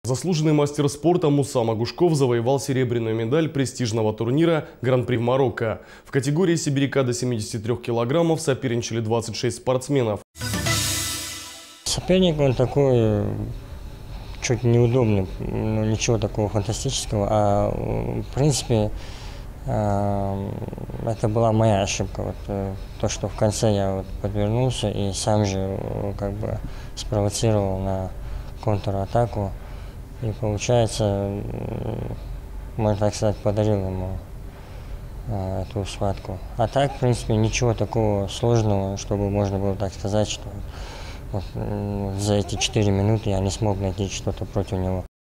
Заслуженный мастер спорта Муса Магушков завоевал серебряную медаль престижного турнира Гран-при Марокко. В категории сибиряка до 73 килограммов соперничали 26 спортсменов. Соперник он такой, чуть неудобный, но ничего такого фантастического. А в принципе, это была моя ошибка. То, что в конце я подвернулся и сам же спровоцировал на контратаку. И получается, можно так сказать, подарил ему эту схватку. А так, в принципе, ничего такого сложного, чтобы можно было так сказать, что за эти 4 минуты я не смог найти что-то против него.